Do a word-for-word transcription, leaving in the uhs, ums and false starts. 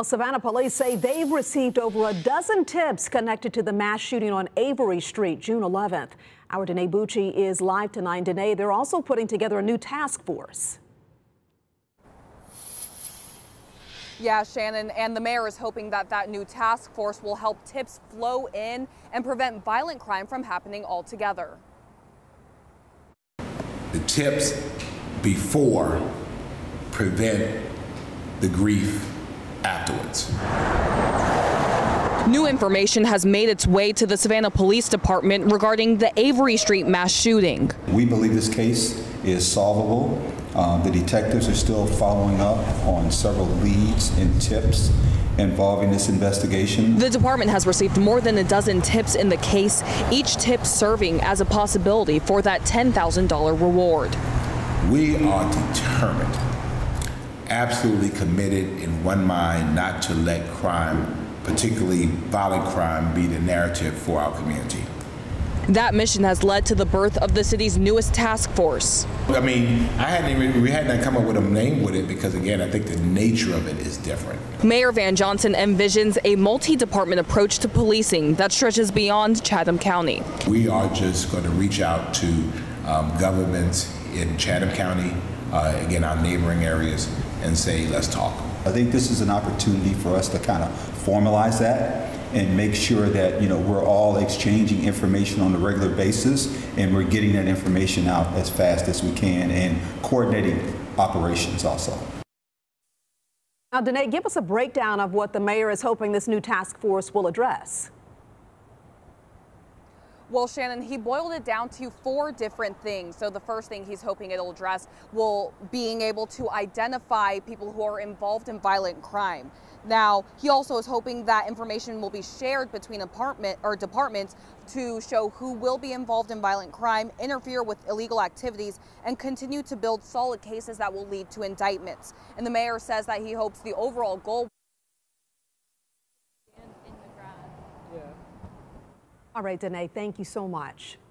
Well, Savannah police say they've received over a dozen tips connected to the mass shooting on Avery Street, June eleventh. Our Danae Bucci is live tonight. Danae, they're also putting together a new task force. Yeah, Shannon, and the mayor is hoping that that new task force will help tips flow in and prevent violent crime from happening altogether. The tips before prevent the grief afterwards. New information has made its way to the Savannah Police Department regarding the Avery Street mass shooting. We believe this case is solvable. Uh, the detectives are still following up on several leads and tips involving this investigation. The department has received more than a dozen tips in the case, each tip serving as a possibility for that ten thousand dollar reward. We are determined, absolutely committed in one mind not to let crime, particularly violent crime, be the narrative for our community. That mission has led to the birth of the city's newest task force. I mean, I hadn't even, we hadn't come up with a name with it because, again, I think the nature of it is different. Mayor Van Johnson envisions a multi-department approach to policing that stretches beyond Chatham County. We are just going to reach out to um, governments in Chatham County, uh, again, our neighboring areas, and say, let's talk. I think this is an opportunity for us to kind of formalize that and make sure that, you know, we're all exchanging information on a regular basis and we're getting that information out as fast as we can and coordinating operations also. Now, Danae, give us a breakdown of what the mayor is hoping this new task force will address. Well, Shannon, he boiled it down to four different things. So the first thing he's hoping it'll address will being able to identify people who are involved in violent crime. Now, he also is hoping that information will be shared between apartment or departments to show who will be involved in violent crime, interfere with illegal activities, and continue to build solid cases that will lead to indictments. And the mayor says that he hopes the overall goal. All right, Danae, thank you so much.